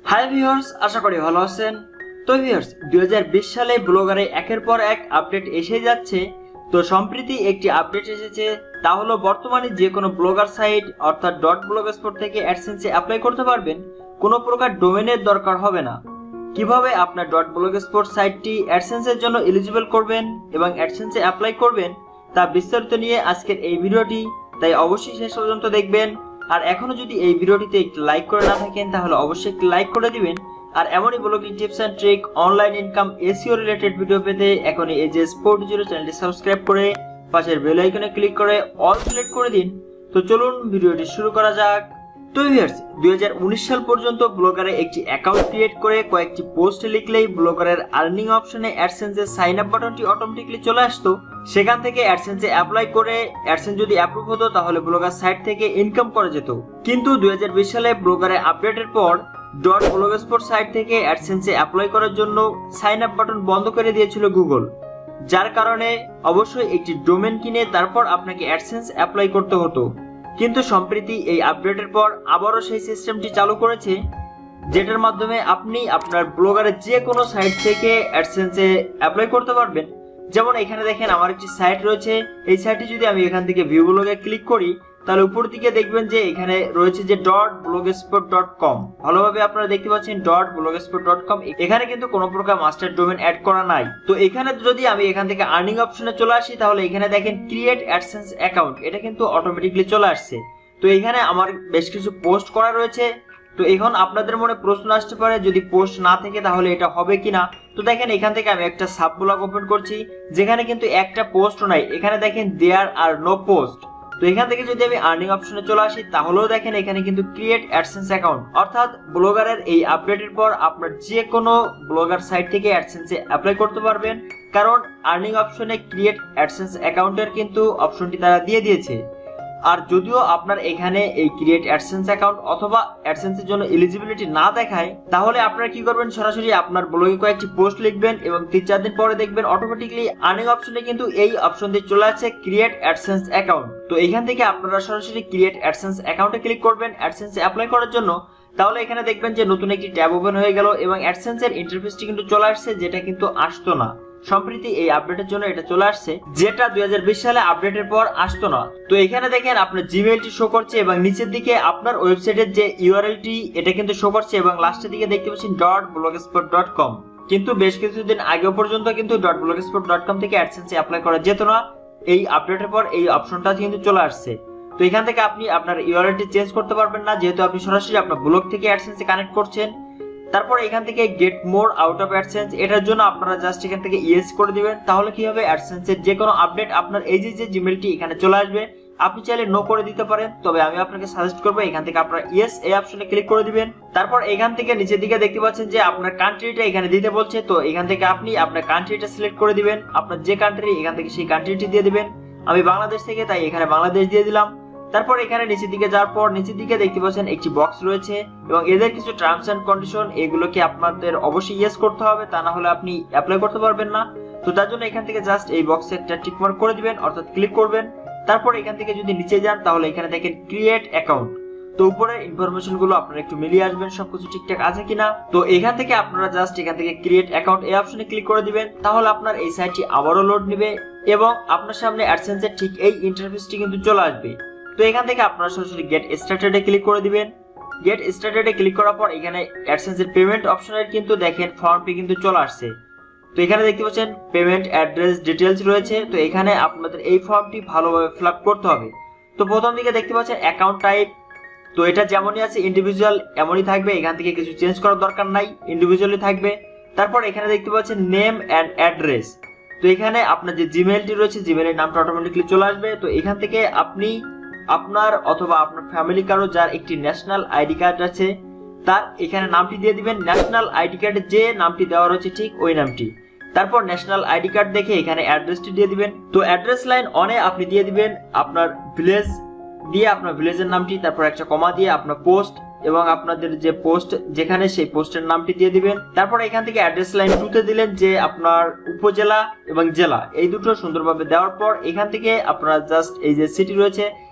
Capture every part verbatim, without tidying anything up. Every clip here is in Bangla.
হাই ভিউয়ার্স, আশা করি ভালো আছেন। তো ভিউয়ার্স, দুই হাজার বিশ সালে ব্লগারে একের পর এক আপডেট এসে যাচ্ছে। তো সম্প্রতি একটি আপডেট এসেছে, তা হলো বর্তমানে যে কোনো ব্লগার সাইট অর্থাৎ ডট ব্লগস্পট থেকে অ্যাডসেন্সে অ্যাপ্লাই করতে পারবেন, কোনো প্রকার ডোমেনের দরকার হবে না। কিভাবে আপনার ডট ব্লগস্পট সাইটটি অ্যাডসেন্সের জন্য এলিজিবল করবেন এবং অ্যাডসেন্সে অ্যাপ্লাই করবেন তা বিস্তারিত নিয়ে আজকের এই ভিডিওটি, তাই অবশ্যই শেষ পর্যন্ত দেখবেন। আর এখনো যদি এই ভিডিওটিতে একটি লাইক করে না থাকেন তাহলে অবশ্যই একটি লাইক করে দিবেন। আর এমনই blogging tips and trick, online income, SEO related video পেতে এখনই এই যে স্পোর্ট জিরো চ্যানেলটি সাবস্ক্রাইব করে পাশের বেল আইকনে ক্লিক করে অল সিলেক্ট করে দিন। তো চলুন ভিডিওটি শুরু করা যাক। তো ভিউয়ার্স, দুই হাজার উনিশ সাল পর্যন্ত ব্লগারে একটি অ্যাকাউন্ট ক্রিয়েট করে কয়েকটি পোস্ট লিখলেই ব্লগারের আর্নিং অপশনে অ্যাডসেন্সের সাইন আপ বাটনটি অটোমেটিক্যালি চলে আসতো। সেখান থেকে অ্যাডসেন্সে অ্যাপ্লাই করে অ্যাডসেন্স যদি অ্যাপ্রুভ হতো তাহলে ব্লগার সাইট থেকে ইনকাম করা যেত। কিন্তু দুই হাজার বিশ সালে ব্লগারে আপডেটের পর ডট ব্লগস্পট সাইট থেকে অ্যাডসেন্সে অ্যাপ্লাই করার জন্য সাইন আপ বাটন বন্ধ করে দিয়েছিল গুগল, যার কারণে অবশ্যই একটি ডোমেন কিনে তারপর আপনাকে অ্যাডসেন্স অ্যাপ্লাই করতে হতো। কিন্তু সম্প্রতি এই আপডেটের পর আবারও সেই সিস্টেমটি চালু করেছে, যেটার মাধ্যমে আপনি আপনার ব্লগারের যে কোনো সাইট থেকে অ্যাডসেন্সে অ্যাপ্লাই করতে পারবেন। যেমন এখানে দেখেন আমার একটি সাইট রয়েছে, এই সাইটটি যদি আমি এখান থেকে ভিউ ব্লগে ক্লিক করি তাহলে উপর দিকে দেখবেন যে এখানে রয়েছে যে ডট ব্লগস্পট ডট কম। ভালোভাবে আপনারা দেখতে পাচ্ছেন ডট ব্লগস্পট ডট কম। এখানে কিন্তু কোনো প্রকার মাস্টার ডোমেন অ্যাড করা নাই। তো এখানে যদি আমি এখান থেকে আর্নিং অপশনে চলে আসি তাহলে এখানে দেখেন ক্রিয়েট অ্যাডসেন্স অ্যাকাউন্ট, এটা কিন্তু অটোমেটিকলি চলে আসছে। তো এখানে আমার বেশ কিছু পোস্ট করা রয়েছে। তো এখন আপনাদের মনে প্রশ্ন আসতে পারে যদি পোস্ট না থাকে তাহলে এটা হবে কিনা। তো দেখেন এখান থেকে আমি একটা সাব ব্লগ ওপেন করছি, যেখানে কিন্তু একটা পোস্ট নাই। এখানে দেখেন দেয়ার আর নো পোস্ট। তো এখান থেকে যদি আমি আর্নিং অপশনে চলে আসি তাহলেও দেখেন এখানে কিন্তু ক্রিয়েট অ্যাডসেন্স অ্যাকাউন্ট, অর্থাৎ ব্লগারের এই আপডেটের পর আপনার যে কোনো ব্লগার সাইট থেকে অ্যাডসেন্সে অ্যাপ্লাই করতে পারবেন, কারণ আর্নিং অপশনে ক্রিয়েট অ্যাডসেন্স অ্যাকাউন্টের কিন্তু অপশনটি তারা দিয়ে দিয়েছে। আর যদিও আপনার এখানে এই ক্রিয়েট অ্যাডসেন্স অ্যাকাউন্ট অথবা অ্যাডসেন্সের জন্য এলিজিবিলিটি না দেখায়, তাহলে আপনারা কি করবেন, সরাসরি আপনার ব্লগে কয়েকটি পোস্ট লিখবেন এবং তিন চার দিন পরে দেখবেন অটোমেটিকলি আর্নিং অপশনে কিন্তু এই অপশনটি চলে আসছে ক্রিয়েট অ্যাডসেন্স অ্যাকাউন্ট। তো এখান থেকে আপনারা সরাসরি ক্রিয়েট অ্যাডসেন্স অ্যাকাউন্টে ক্লিক করবেন অ্যাডসেন্সে অ্যাপ্লাই করার জন্য। তাহলে এখানে দেখবেন যে নতুন একটি ট্যাব ওপেন হয়ে গেল এবং অ্যাডসেন্সের ইন্টারফেসটি কিন্তু চলে আসছে, যেটা কিন্তু আসতো না। সম্প্রতি এই আপডেটের জন্য এটা চলে আসছে, যেটা দুই হাজার বিশ সালে আপডেটের পর আসতো না। তো এখানে দেখেন আপনার জিমেইলটি শো করছে এবং নিচের দিকে আপনার ওয়েবসাইটের যে ইউআরএলটি এটা কিন্তু শো করছে এবং লাস্টের দিকে দেখতে পাচ্ছেন ডট ব্লগস্পট ডট কম। কিন্তু বেশ কিছুদিন আগে পর্যন্ত কিন্তু ডট ব্লগস্পট ডট কম থেকে অ্যাডসেন্সে অ্যাপ্লাই করা যেত না। এই আপডেটের পর এই অপশনটা কিন্তু চলে আসছে। তো এখান থেকে আপনি আপনার ইউআরএলটি চেঞ্জ করতে পারবেন না, যেহেতু আপনি সরাসরি আপনার ব্লগ থেকে অ্যাডসেন্সে কানেক্ট করছেন। তারপর এখান থেকে get more out of AdSense, এটার জন্য আপনারা জাস্ট এখান থেকে ইয়েস করে দিবেন। তাহলে কি হবে, অ্যাডসেন্সের যে কোনো আপডেট আপনার এই যে জিমেলটি এখানে চলে আসবে। আপনি চাইলে নো করে দিতে পারেন, তবে আমি আপনাকে সাজেস্ট করবো এখান থেকে আপনারা ইয়েস এই অপশনে ক্লিক করে দিবেন। তারপর এখান থেকে নিচের দিকে দেখতে পাচ্ছেন যে আপনার কান্ট্রিটা এখানে দিতে বলছে। তো এখান থেকে আপনি আপনার কান্ট্রিটা সিলেক্ট করে দিবেন, আপনার যে কান্ট্রি এখান থেকে সেই কান্ট্রিটি দিয়ে দিবেন। আমি বাংলাদেশ থেকে, তাই এখানে বাংলাদেশ দিয়ে দিলাম। তারপর এখানে নিচের দিকে যাওয়ার পর নিচের দিকে দেখতে পাচ্ছেন একটি বক্স রয়েছে এবং এদের কিছু টার্মস এন্ড কন্ডিশন, এগুলোকে আপনাদের অবশ্যই ইয়েস করতে হবে, তা না হলে আপনি অ্যাপ্লাই করতে পারবেন না। তো তার জন্য এখান থেকে জাস্ট এই বক্সে একটা টিক মার্ক করে দিবেন, অর্থাৎ ক্লিক করবেন। তারপর এখান থেকে যদি নিচে যান তাহলে এখানে দেখেন ক্রিয়েট অ্যাকাউন্ট। তো উপরে ইনফরমেশন গুলো আপনারা একটু মিলিয়ে আসবেন সবকিছু ঠিকঠাক আছে কিনা। তো এখান থেকে আপনারা জাস্ট এখান থেকে ক্রিয়েট অ্যাকাউন্ট এই অপশনে ক্লিক করে দিবেন। তাহলে আপনার এই সাইটটি আবারও লোড নেবে এবং আপনার সামনে অ্যাডসেন্সের ঠিক এই ইন্টারফেসটি কিন্তু চলে আসবে। তো এখান থেকে আপনারা সরাসরি গেট স্টার্টেডে ক্লিক করে দিবেন। গেট স্টার্টেডে ক্লিক করার পর এখানে অ্যাডসেন্সের পেমেন্ট অপশনের কিন্তু দেখেন ফর্মটি কিন্তু চলে আসছে। তো এখানে দেখতে পাচ্ছেন পেমেন্ট অ্যাড্রেস ডিটেলস রয়েছে। তো এখানে আপনাদের এই ফর্মটি ভালোভাবে ফিল আপ করতে হবে। তো প্রথম দিকে দেখতে পাচ্ছেন অ্যাকাউন্ট টাইপ, তো এটা যেমনই আছে ইন্ডিভিজুয়াল এমনই থাকবে, এখান থেকে কিছু চেঞ্জ করার দরকার নাই, ইন্ডিভিজুয়ালি থাকবে। তারপর এখানে দেখতে পাচ্ছেন নেম অ্যান্ড অ্যাড্রেস। তো এখানে আপনার যে জিমেইলটি রয়েছে জিমেইলের নামটা অটোমেটিকলি চলে আসবে। তো এখান থেকে আপনি আপনার অথবা আপনার ফ্যামিলি কারো যার একটি ন্যাশনাল আইডি কার্ড আছে তার এখানে নামটি দিয়ে দিবেন। ন্যাশনাল আইডি কার্ডে যে নামটি দেওয়া রয়েছে ঠিক ওই নামটি। তারপর ন্যাশনাল আইডি কার্ড দেখে এখানে অ্যাড্রেসটি দিয়ে দিবেন। তো অ্যাড্রেস লাইন অনে আপনি দিয়ে দিবেন আপনার ভিলেজ দিয়ে আপনার ভিলেজের নামটি, তারপর একটা কমা দিয়ে আপনার পোস্ট এবং আপনাদের যে পোস্ট যেখানে সেই পোস্টের নামটি দিয়ে দিবেন। তারপর এখান থেকে অ্যাড্রেস লাইন টু তে দিলেন যে আপনার উপজেলা এবং জেলা এই দুটো সুন্দরভাবে দেওয়ার পর এখান থেকে আপনারা জাস্ট এই যে সিটি রয়েছে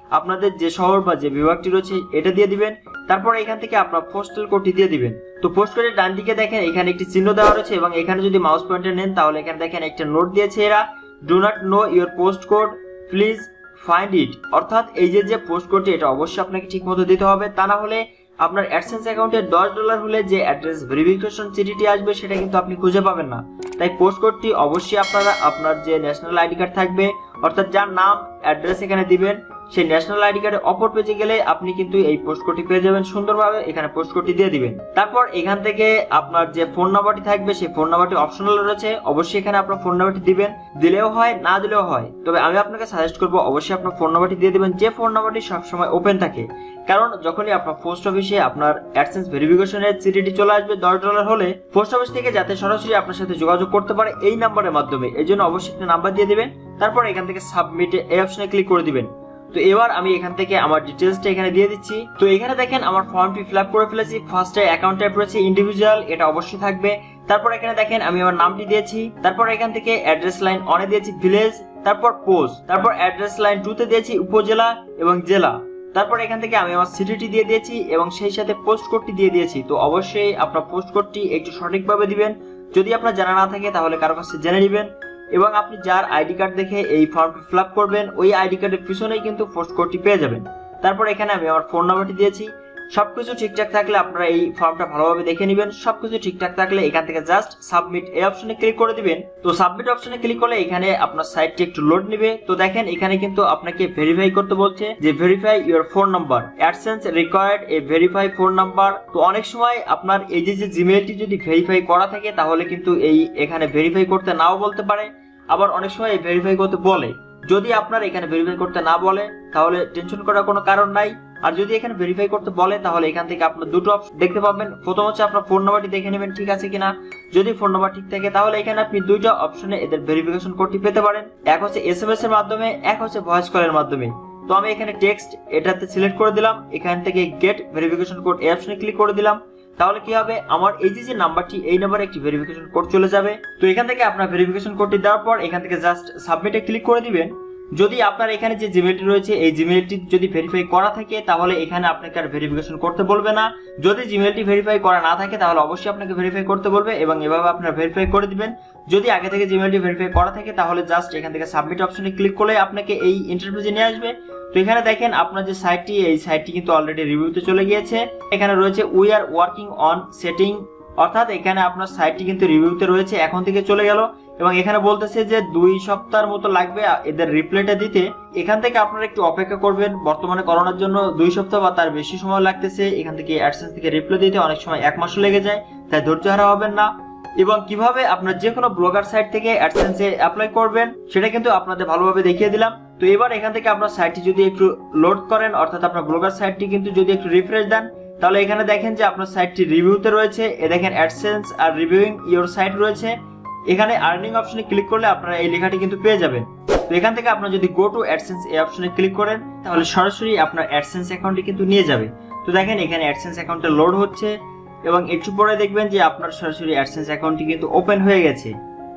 আপনাদের যে শহর বা যে বিভাগটি রয়েছে এটা দিয়ে দিবেন। তারপর এখান থেকে আপনার পোস্টাল কোডটি দিয়ে দিবেন। তো পোস্ট কোডের ডান দিকে দেখেন এখানে একটি চিহ্ন দেওয়া রয়েছে এবং এখানে যদি মাউস পয়েন্টার নেন তাহলে এখানে দেখেন একটা নোট দিয়েছে এরা, do not know your post code, please find it. অর্থাৎ এই যে যে পোস্ট কোডটি এটা অবশ্যই আপনাকে ঠিক মতো দিতে হবে, তা না হলে আপনার অ্যাডসেন্স অ্যাকাউন্টে দশ ডলার হলে যে অ্যাড্রেস ভেরিফিকেশন চিঠিটি আসবে সেটা কিন্তু আপনি খুঁজে পাবেন না। তাই পোস্ট কোডটি অবশ্যই আপনারা আপনার যে ন্যাশনাল আইডি কার্ড থাকবে, অর্থাৎ যার নাম অ্যাড্রেস এখানে দিবেন, সেই ন্যাশনাল আইডি কার্ডের অপর পেজে গেলে আপনি কিন্তু এই পোস্ট কোডটি পেয়ে যাবেন। সুন্দরভাবে এখানে পোস্ট কোডটি দিয়ে দিবেন। তারপর এখান থেকে আপনার যে ফোন নাম্বারটি থাকবে সেই ফোন নাম্বারটি অপশনাল রয়েছে, অবশ্যই এখানে আপনার ফোন নাম্বারটি দিবেন, দিলেও হয় না দিলেও হয়। তবে আমি আপনাকে সাজেস্ট করবো অবশ্যই আপনার ফোন নাম্বারটি দিয়ে দিবেন, যে ফোন নাম্বারটি সবসময় ওপেন থাকে। কারণ যখনই আপনার পোস্ট অফিসে আপনার অ্যাডসেন্স ভেরিফিকেশনের চিঠিটি চলে আসবে দশ ডলার হলে, পোস্ট অফিস থেকে যাতে সরাসরি আপনার সাথে যোগাযোগ করতে পারে এই নাম্বারের মাধ্যমে, এই জন্য অবশ্যই একটা নাম্বার দিয়ে দিবেন। তারপর এখান থেকে সাবমিটে এই অপশনে ক্লিক করে দিবেন। তো এবার আমি এখান থেকে আমার ডিটেলসটা এখানে দিয়ে দিচ্ছি। তো এখানে দেখেন আমার ফর্মটি ফিল আপ করে ফেলেছি। ফার্স্টে অ্যাকাউন্ট টাইপ রয়েছে ইন্ডিভিজুয়াল, এটা অবশ্যই থাকবে। তারপর এখানে দেখেন আমি আমার নামটি দিয়েছি। তারপর এখান থেকে অ্যাড্রেস লাইন ওয়ানে দিয়েছি ভিলেজ, তারপর পোস্ট, তারপর অ্যাড্রেস লাইন টু তে দিয়েছি উপজেলা এবং জেলা। তারপর এখান থেকে আমি আমার সিটিটি দিয়ে দিয়েছি এবং সেই সাথে পোস্ট কোডটি দিয়ে দিয়েছি। তো অবশ্যই আপনার পোস্ট কোডটি একটু সঠিকভাবে দিবেন, যদি আপনার জানা না থাকে তাহলে কারো কাছে জেনে নেবেন। এবং আপনি যার আইডি কার্ড দেখে এই ফর্মটি ফিল আপ করবেন ওই আইডি কার্ডের পিছনেই কিন্তু পোস্ট কোডটি পেয়ে যাবেন। তারপর এখানে আমি আমার ফোন নাম্বারটি দিয়েছি। সবকিছু ঠিকঠাক থাকলে আপনারা এই ফর্মটা ভালোভাবে দেখে নেবেন। সবকিছু ঠিকঠাক থাকলে এখান থেকে জাস্ট সাবমিট এই অপশনে ক্লিক করে দিবেন। তো সাবমিট অপশনে ক্লিক করলে এখানে আপনার সাইটটি একটু লোড নেবে। তো দেখেন এখানে কিন্তু আপনাকে ভেরিফাই করতে বলছে যে verify your phone number, AdSense required a verify phone number. তো অনেক সময় আপনার এই যে যে জিমেইলটি যদি ভেরিফাই করা থাকে তাহলে কিন্তু এই এখানে ভেরিফাই করতে নাও বলতে পারে, আবার অনেক সময় ভেরিফাই করতে বলে। যদি আপনার এখানে ভেরিফাই করতে না বলে তাহলে টেনশন করার কোনো কারণ নাই। আর যদি এখানে ভেরিফাই করতে বলে তাহলে এখান থেকে আপনার দুটো অপশন দেখতে পাবেন। প্রথম হচ্ছে আপনার ফোন নাম্বারটি দেখে নেবেন ঠিক আছে কিনা। যদি ফোন নাম্বার ঠিক থাকে তাহলে এখানে আপনি দুইটা অপশনে এদের ভেরিফিকেশন কোডটি পেতে পারেন, এক হচ্ছে এসএমএস এর মাধ্যমে, এক হচ্ছে ভয়েস কলের মাধ্যমে। তো আমি এখানে টেক্সট এটাতে সিলেক্ট করে দিলাম, এখান থেকে গেট ভেরিফিকেশন কোড এই অপশনে ক্লিক করে দিলাম। তাহলে কি হবে, আমার এই যে যে নাম্বারটি এই নাম্বারে একটি ভেরিফিকেশন কোড চলে যাবে। তো এখান থেকে আপনার ভেরিফিকেশন কোডটি দেওয়ার পর এখান থেকে জাস্ট সাবমিটে ক্লিক করে দিবেন। যদি আপনার এখানে যে জিমেইলটি রয়েছে এই জিমেইলটি যদি ভেরিফাই করা থাকে তাহলে এখানে আপনাকে আর ভেরিফিকেশন করতে বলবে না। যদি জিমেইলটি ভেরিফাই করা না থাকে তাহলে অবশ্যই আপনাকে ভেরিফাই করতে বলবে এবং এভাবে আপনারা ভেরিফাই করে দিবেন। যদি আগে থেকে জিমেইলটি ভেরিফাই করা থাকে তাহলে জাস্ট এখান থেকে সাবমিট অপশনে ক্লিক করলে আপনাকে এই ইন্টারফেসে নিয়ে আসবে। তো এখানে দেখেন আপনার যে সাইটটি এই সাইটটি কিন্তু অলরেডি রিভিউতে চলে গিয়েছে। এখানে রয়েছে we are working on setting, অর্থাৎ এখানে আপনার সাইটটি কিন্তু রিভিউতে রয়েছে, এখন থেকে চলে গেল এবং এখানে বলতেছে যে দুই সপ্তাহের মতো লাগবে এদের রিপ্লাইটা দিতে। এখান থেকে আপনারা একটু অপেক্ষা করবেন, বর্তমানে করোনার জন্য দুই সপ্তাহ বা তার বেশি সময় লাগতেছে। এখান থেকে অ্যাডসেন্স থেকে রিপ্লাই দিতে অনেক সময় এক মাসও লেগে যায়, তাই ধৈর্য হারা হবেন না। এবং কিভাবে আপনার যে কোনো ব্লগার সাইট থেকে অ্যাডসেন্সে অ্যাপ্লাই করবেন সেটা কিন্তু আপনাদের ভালোভাবে দেখিয়ে দিলাম। তো এবার এখান থেকে আপনার সাইটটি যদি একটু লোড করেন, অর্থাৎ আপনার ব্লগার সাইটটি কিন্তু যদি একটু রিফ্রেশ দেন তাহলে এখানে দেখেন যে আপনার সাইটটি রিভিউতে রয়েছে। এ দেখেন অ্যাডসেন্স আর রিভিউইং ইওর সাইট রয়েছে। এখানে আর্নিং অপশনে ক্লিক করলে আপনারা এই লেখাটি কিন্তু পেয়ে যাবেন। তো এখান থেকে আপনারা যদি গো টু অ্যাডসেন্স এই অপশনে ক্লিক করেন তাহলে সরাসরি আপনার অ্যাডসেন্স অ্যাকাউন্টে কিন্তু নিয়ে যাবে। তো দেখেন এখানে অ্যাডসেন্স অ্যাকাউন্টে লোড হচ্ছে এবং একটু পরে দেখবেন যে আপনার সরাসরি অ্যাডসেন্স অ্যাকাউন্টটি কিন্তু ওপেন হয়ে গেছে।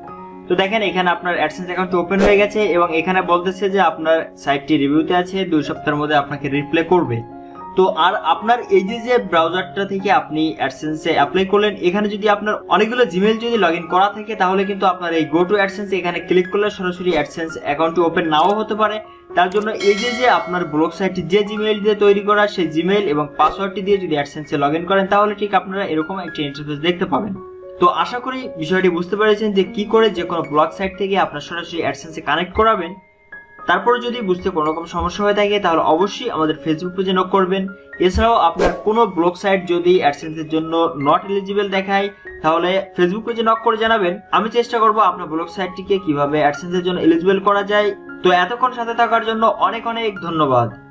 তো দেখেন এখানে আপনার অ্যাডসেন্স অ্যাকাউন্ট ওপেন হয়ে গেছে এবং এখানে বলতেছে যে আপনার সাইটটি রিভিউতে আছে, দুই সপ্তাহের মধ্যে আপনাকে রিপ্লাই করবে। তো আর আপনার এই যে যে ব্রাউজারটা থেকে আপনি অ্যাডসেন্সে অ্যাপ্লাই করলেন, এখানে যদি আপনার অনেকগুলো জিমেইল যদি লগ ইন করা থাকে তাহলে কিন্তু আপনার এই গো টু অ্যাডসেন্স এখানে ক্লিক করলে সরাসরি অ্যাডসেন্স অ্যাকাউন্টটি ওপেন নাও হতে পারে। তার জন্য এই যে যে আপনার ব্লগ সাইটটি যে জিমেইল দিয়ে তৈরি করা সেই জিমেইল এবং পাসওয়ার্ডটি দিয়ে যদি অ্যাডসেন্সে লগ ইন করেন তাহলে ঠিক আপনারা এরকম একটা ইন্টারফেস দেখতে পাবেন। তো আশা করি বিষয়টি বুঝতে পেরেছেন যে কি করে যে কোনো ব্লগ সাইট থেকে আপনার সরাসরি অ্যাডসেন্সে কানেক্ট করাবেন। তারপর যদি বুঝতে কোনো রকম সমস্যা হয়ে থাকে তাহলে অবশ্যই আমাদের ফেসবুক পেজে নক করবেন। এছাড়াও আপনার কোনো ব্লগ সাইট যদি অ্যাডসেন্সের জন্য নট এলিজিবল দেখায় তাহলে ফেসবুক পেজে নক করে জানাবেন। আমি চেষ্টা করব আপনার ব্লগ সাইটটিকে কিভাবে অ্যাডসেন্সের জন্য এলিজিবল করা যায়। তো এতক্ষণ সাথে থাকার জন্য অনেক অনেক ধন্যবাদ।